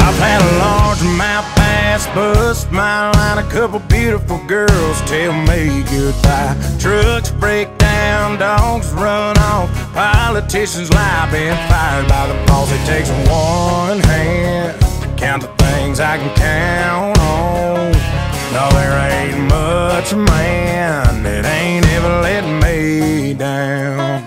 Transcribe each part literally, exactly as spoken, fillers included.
I've had a largemouth bass bust my line, a couple beautiful girls tell me goodbye. Trucks break down, dogs run off, politicians lie, been fired by the boss. It takes one hand to count the things I can count on. No, there ain't much man that ain't ever let me down.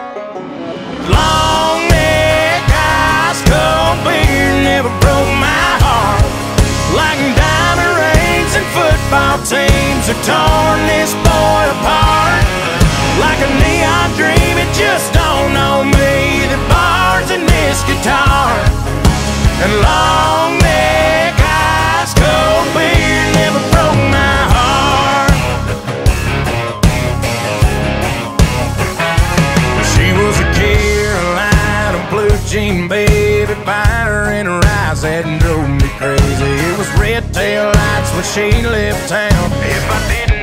Long neck, ice cold beer never broke my heart like diamond rings and football teams have torn this boy apart. Like a neon dream, it just don't know me, the bars and this guitar. And long neck, ice cold beer never broke my heart. She was a Carolina blue jean baby, fire in her eyes that drove me crazy. It was red tail lights when she left town. If I didn't